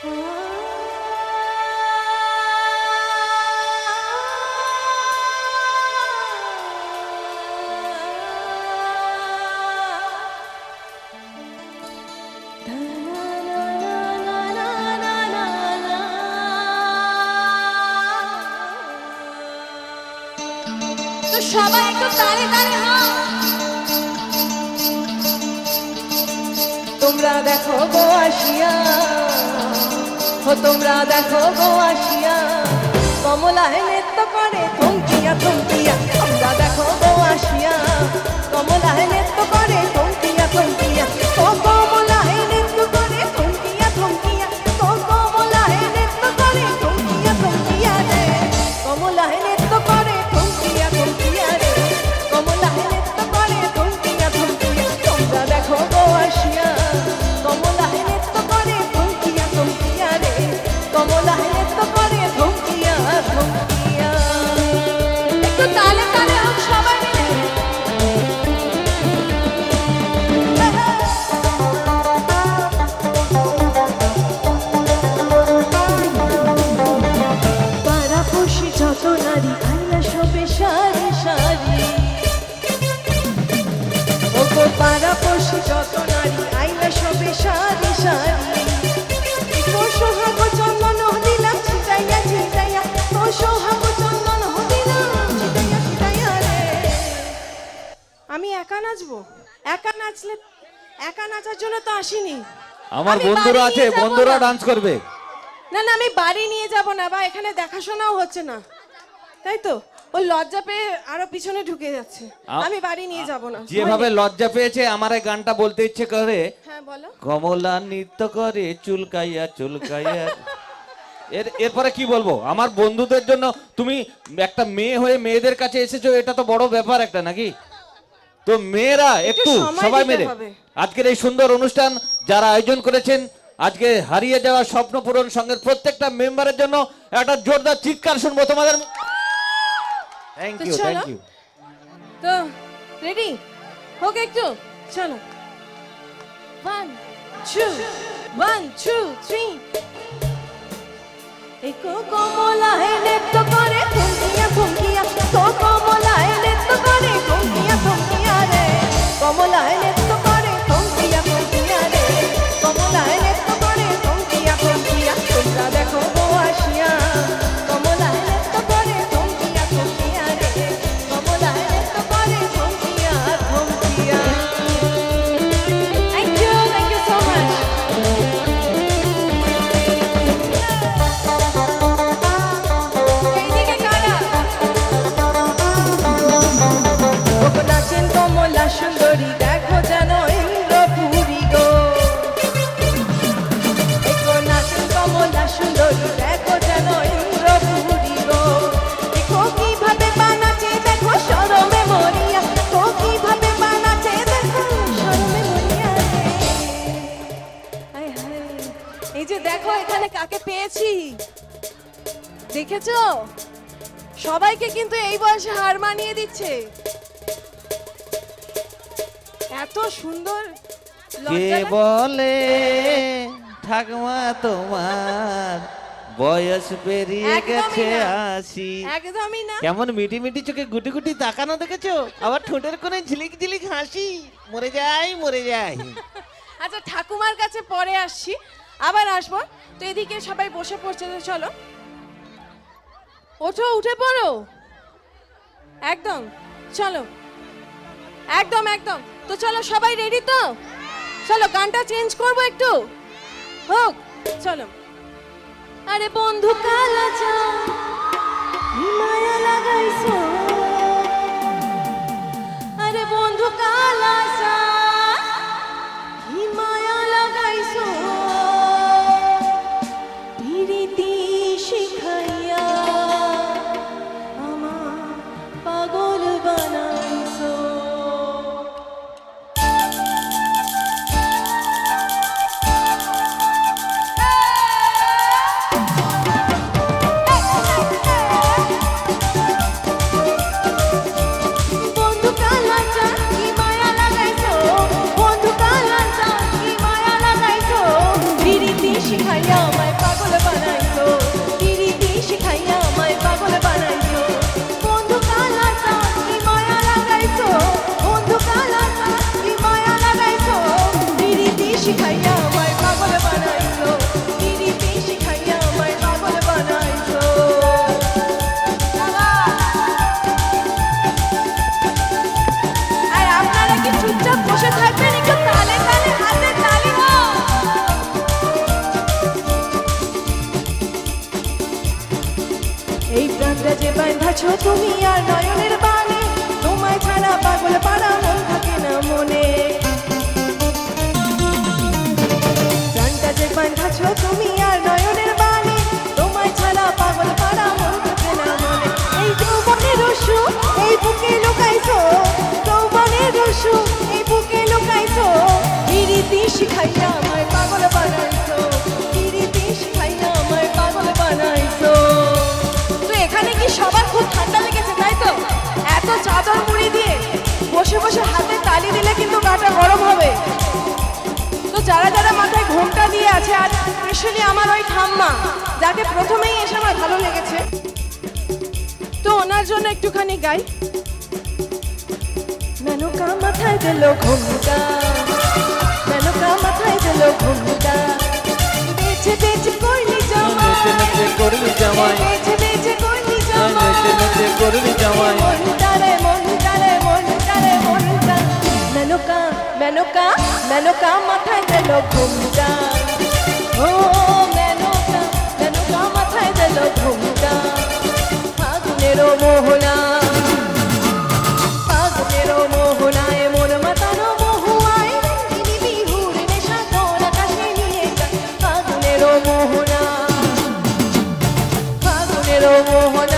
সবাই একটু তালে তালে হাত। তোমরা দেখো গো আসিয়া, ও তোমরা দেখো গো আসিয়া, কমলায় নৃত্য করে থমকিয়া থমকিয়া। তোমরা দেখো গো আসিয়া, কমলায় নৃত্য করে থমকিয়া থমকিয়া। ও কমলায় নৃত্য করে থমকিয়া থমকিয়া, ও কমলায় নৃত্য করে থমকিয়া থমকিয়া রে, কমলায় নৃত্য করে থমকিয়া থমকিয়া রে, কমলায় নৃত্য করে থমকিয়া থমকিয়া। তোমরা দেখো গো আসিয়া, কমলায় নৃত্য করে থমকিয়া থমকিয়া রে, কমলায় নৃত্য করে থমকিয়া থমকিয়া। একটু তালে তালে হোক সবাই মিলে। পাড়াপড়শি যত নারী আইলা সবে সারি সারি, ও গো পাড়াপড়শি যত নারী আইলা সবে সারি সারি। ও সোহাগ চন্দন দিলাম ছিটাইয়া ছিটাইয়া, ও সোহাগ চন্দন দিলাম ছিটাইয়া ছিটাইয়া রে। আমি একা নাচবো? একা নাচলে, একা নাচার জন্য তো আসিনি। আমার বন্ধুরা আছে, বন্ধুরা ডান্স করবে। না না, আমি বাড়ি নিয়ে যাব না, বা এখানে দেখাশোনাও হচ্ছে না, তাই তো? ও লজ্জা পেয়ে আরো পিছনে ঢুকে যাচ্ছে। আমি বাড়ি নিয়ে যাব না। যেভাবে লজ্জা পেয়েছে আমার এই গানটা বলতে ইচ্ছে করে। হ্যাঁ বলো। কমলা নৃত্য করে চুলকাইয়া চুলকাইয়া। এরপরে কি বলবো? আমার বন্ধুদের জন্য তুমি একটা মেয়ে হয়ে মেয়েদের কাছে এসেছো, এটা তো বড় ব্যাপার একটা নাকি? তো মেয়েরা একটু সবাই মিলে আজকের এই সুন্দর অনুষ্ঠান যারা আয়োজন করেছেন, আজকে হারিয়ে যাওয়া স্বপ্ন পূরণ সঙ্গের প্রত্যেকটা মেম্বারের জন্য একটা জোরদার চিৎকার শুনবো তোমাদের। Thank you, thank you. তো রেডি হোক একটু, চলো। 1 2 1 2 3। একো কমলায় নৃত্য করে থমকিয়া থমকিয়া, তো কমলায় নৃত্য করে থমকিয়া থমকিয়া রে, কমলায় নৃত্য করে থমকিয়া থমকিয়া রে, কমলায় নৃত্য করে থমকিয়া থমকিয়া। তোমরা দেখো গো আসিয়া, কমলায় নৃত্য করে থমকিয়া থমকিয়া রে, কমলায় নৃত্য করে থমকিয়া থমকিয়া। Thank you so much. এইদিকে কারা? নাচেন কমলা সুন্দরী, দেখো যেন ইন্দ্রপুরী গো। নাচেন কমলা সুন্দরী, দেখো যেন ইন্দ্রপুরী গো। দেখো কিভাবে বানাচ্ছে, দেখো শরমে মরিয়া, তো কিভাবে বানাচ্ছে, দেখো শরমে মরিয়া রে। হায় হায়, এই যে দেখো এখানে কাকে পেয়েছি, দেখেছো? সবাইকে কিন্তু এই বয়সে হার মানিয়ে দিচ্ছে। এত সুন্দর। কে বলে ঠাকুমা তোমার বয়স পেরিয়ে গেছে 80? একদমই না। কেমন মিটি মিটি চোখে গুটি গুটি তাকানো দেখেছো? আবার ঠোঁটের কোণে ঝিলিক ঝিলিক হাসি। মরে যাই মরে যাই। আচ্ছা ঠাকুমার কাছে পরে আসছি, আবার আসবো। তো এদিকে সবাই বসে পড়ছে, চলো ওঠো, উঠে পড়ো একদম, চলো একদম একদম। তো চলো সবাই রেডি তো? চলো গানটা চেঞ্জ করবো একটু, হোক চলো। আরে বন্ধু কালা চা মায়া লাগাইছো, আরে বন্ধু কালা চা মায়া লাগাইছো, প্রীতি শিখাইয়া আমার পাগল বানাইছো। বন্ধু কালা চা কি মায়া লাগাইছো, আমায় পাগল বানাইছো পিরিতি শিখাইয়া আমায় পাগল বানাইছো বন্ধু কালাটা কি মায়া লাগাইছো বন্ধু কালাটা কি মায়া লাগাইছো পিরিতি শিখাইয়া আমায় পাগল বানাইছো পিরিতি শিখাইয়া আমায় পাগল বানাইছো আর আপনারা কি চুপচাপ বসে থাকবেন একটু তালে তালে হাতে তালি দাও এই প্রাণটা যে বাঁধাছো তুমি আর নয়নের বাণী তোমায় ছাড়া পাগল পাড়া মন থাকে না মনে প্রাণটা যে বাঁধাছো তুমি আর নয়নের বাণী তোমায় ছাড়া পাগল পাড়া মন থাকে না মনে এই যৌবনের রসু এই বুকে লুকাইছো যৌবনের রসু এই বুকে লুকাইছো পিরিতি শিখাইয়া আমায় পাগল বানাইছো পিরিতি শিখাইয়া আমায় পাগল বানাইছো তো এখানে কি সবার খুব ঠান্ডা লেগেছে তাই তো এত চাদর মুড়ি দিয়ে বসে বসে হাতে তালি দিলে কিন্তু গাটা গরম হবে তো যারা যারা মাথায় ঘোমটা দিয়ে আছে আর স্পেশালি আমার ওই ঠাম্মা যাকে প্রথমেই এসে আমার ভালো লেগেছে তো ওনার জন্য একটুখানি গাই মেনকা মাথায় দিল ঘোমটা মেনকা মাথায় দিল ঘোমটা বেঁচে বেঁচে করলি জামাই নেচে নেচে করলি জামাই বেঁচে বেঁচে করলি জামাই নেচে নেচে করলি জামাই মনটারে মনটারে মনটারে মনটা মেনকা মেনকা মেনকা মাথায় দিল ঘোমটা ও মেনকা মেনকা মাথায় দিল ঘোমটা ফাগুনের মোহনা ফাগুনের মোহনায় মন মাতানো মহুয়ায় তিনি বিহুর নেশা তোর আকাশে নিয়ে যায় ফাগুনের মোহনা ফাগুনের মোহনা